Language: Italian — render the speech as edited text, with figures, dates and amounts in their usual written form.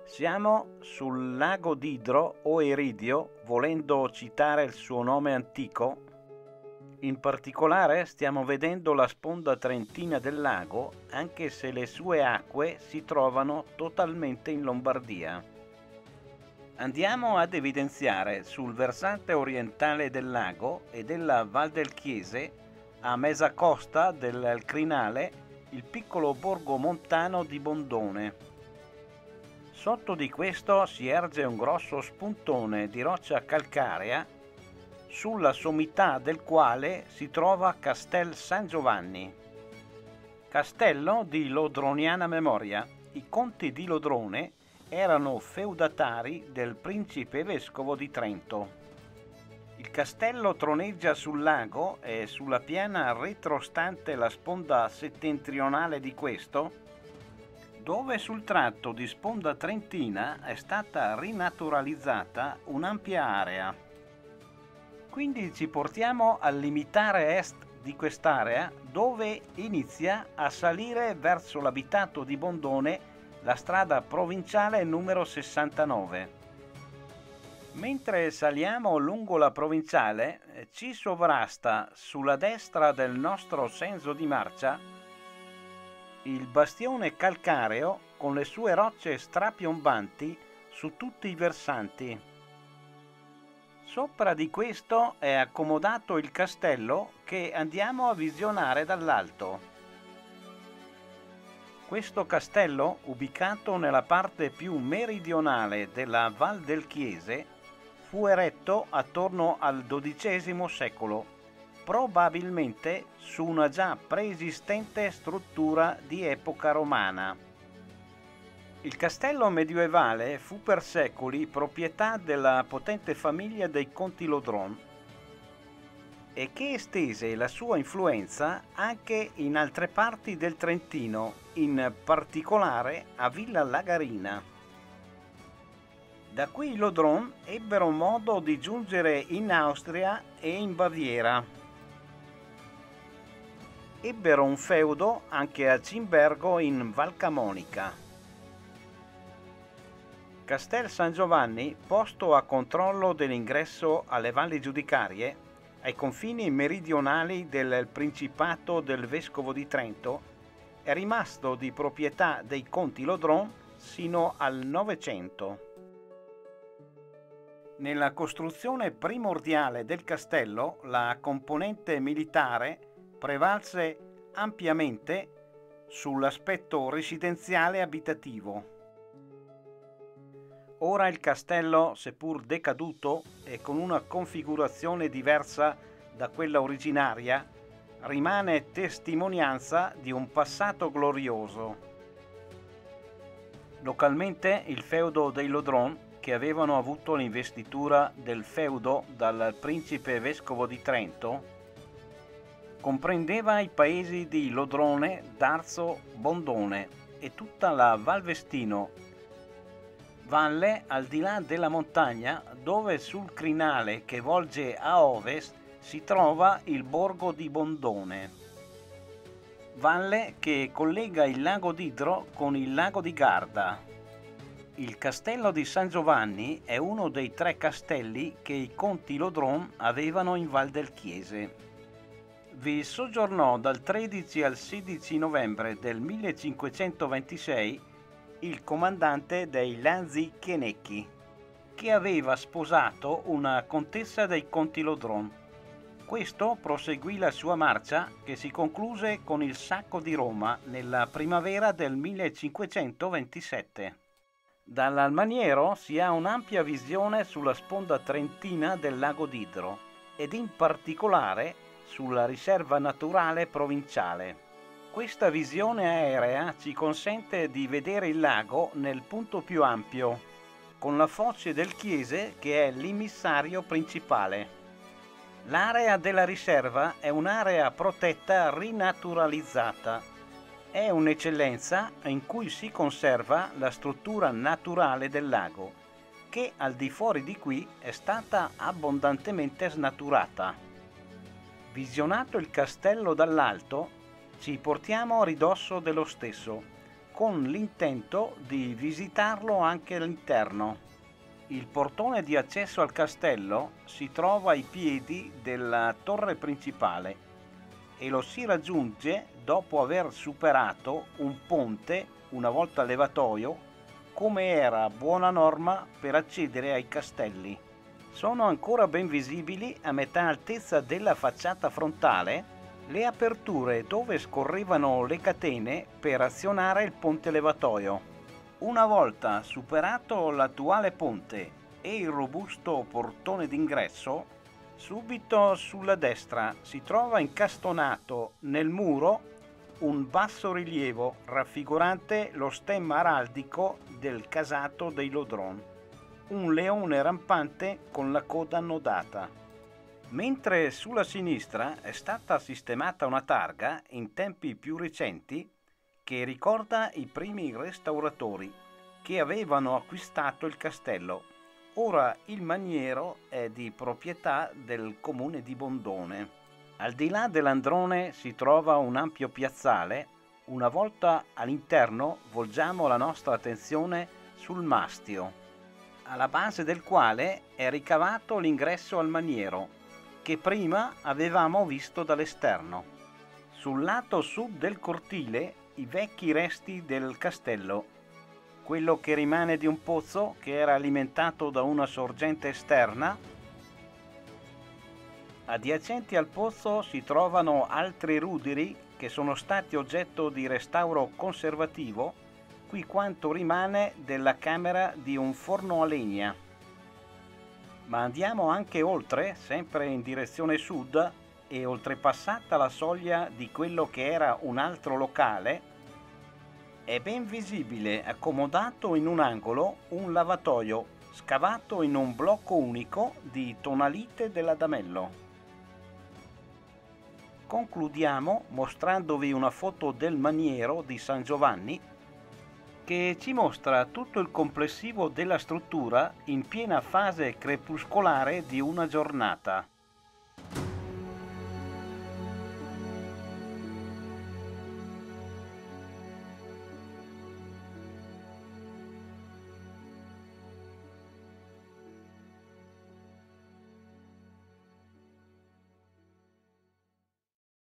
Siamo sul lago d'Idro o Eridio, volendo citare il suo nome antico. In particolare stiamo vedendo la sponda trentina del lago, anche se le sue acque si trovano totalmente in Lombardia. Andiamo ad evidenziare sul versante orientale del lago e della Val del Chiese, a mezza costa del crinale, il piccolo borgo montano di Bondone. Sotto di questo si erge un grosso spuntone di roccia calcarea, sulla sommità del quale si trova Castel San Giovanni. Castello di lodroniana memoria. I conti di Lodrone erano feudatari del principe vescovo di Trento. Il castello troneggia sul lago e sulla piana retrostante la sponda settentrionale di questo, dove sul tratto di sponda trentina è stata rinaturalizzata un'ampia area. Quindi ci portiamo al limitare est di quest'area, dove inizia a salire verso l'abitato di Bondone la strada provinciale numero 69. Mentre saliamo lungo la provinciale, ci sovrasta sulla destra del nostro senso di marcia il bastione calcareo con le sue rocce strapiombanti su tutti i versanti. Sopra di questo è accomodato il castello che andiamo a visionare dall'alto. Questo castello, ubicato nella parte più meridionale della Val del Chiese, fu eretto attorno al XII secolo, probabilmente su una già preesistente struttura di epoca romana. Il castello medievale fu per secoli proprietà della potente famiglia dei conti Lodron e che estese la sua influenza anche in altre parti del Trentino, in particolare a Villa Lagarina. Da qui i Lodron ebbero modo di giungere in Austria e in Baviera. Ebbero un feudo anche a Cimbergo in Val Camonica. Castel San Giovanni, posto a controllo dell'ingresso alle valli giudicarie, ai confini meridionali del Principato del Vescovo di Trento, è rimasto di proprietà dei conti Lodron sino al Novecento. Nella costruzione primordiale del castello, la componente militare prevalse ampiamente sull'aspetto residenziale abitativo. Ora il castello, seppur decaduto e con una configurazione diversa da quella originaria, rimane testimonianza di un passato glorioso. Localmente il feudo dei Lodron, che avevano avuto l'investitura del feudo dal principe vescovo di Trento, comprendeva i paesi di Lodrone, Darzo, Bondone e tutta la Val Vestino, valle al di là della montagna, dove sul crinale che volge a ovest si trova il borgo di Bondone, valle che collega il lago d'Idro con il lago di Garda. Il castello di San Giovanni è uno dei 3 castelli che i conti Lodron avevano in Val del Chiese. Vi soggiornò dal 13 al 16 novembre del 1526 il comandante dei Lanzi Chenecchi, che aveva sposato una contessa dei conti Lodron. Questo proseguì la sua marcia, che si concluse con il sacco di Roma nella primavera del 1527. Dall'Almaniero si ha un'ampia visione sulla sponda trentina del lago d'Idro ed in particolare sulla riserva naturale provinciale. Questa visione aerea ci consente di vedere il lago nel punto più ampio, con la foce del Chiese che è l'immissario principale. L'area della riserva è un'area protetta rinaturalizzata. È un'eccellenza in cui si conserva la struttura naturale del lago, che al di fuori di qui è stata abbondantemente snaturata. Visionato il castello dall'alto, ci portiamo a ridosso dello stesso, con l'intento di visitarlo anche all'interno. Il portone di accesso al castello si trova ai piedi della torre principale e lo si raggiunge dopo aver superato un ponte, una volta levatoio, come era buona norma per accedere ai castelli. Sono ancora ben visibili a metà altezza della facciata frontale le aperture dove scorrevano le catene per azionare il ponte levatoio. Una volta superato l'attuale ponte e il robusto portone d'ingresso, subito sulla destra si trova incastonato nel muro un bassorilievo raffigurante lo stemma araldico del casato dei Lodron, un leone rampante con la coda annodata. Mentre sulla sinistra è stata sistemata una targa in tempi più recenti che ricorda i primi restauratori che avevano acquistato il castello. Ora il maniero è di proprietà del comune di Bondone. Al di là dell'androne si trova un ampio piazzale. Una volta all'interno volgiamo la nostra attenzione sul mastio, alla base del quale è ricavato l'ingresso al maniero, che prima avevamo visto dall'esterno. Sul lato sud del cortile i vecchi resti del castello, quello che rimane di un pozzo che era alimentato da una sorgente esterna. Adiacenti al pozzo si trovano altri ruderi che sono stati oggetto di restauro conservativo, qui quanto rimane della camera di un forno a legna. Ma andiamo anche oltre, sempre in direzione sud, e oltrepassata la soglia di quello che era un altro locale, è ben visibile, accomodato in un angolo, un lavatoio scavato in un blocco unico di tonalite dell'Adamello. Concludiamo mostrandovi una foto del maniero di San Giovanni che ci mostra tutto il complessivo della struttura in piena fase crepuscolare di una giornata.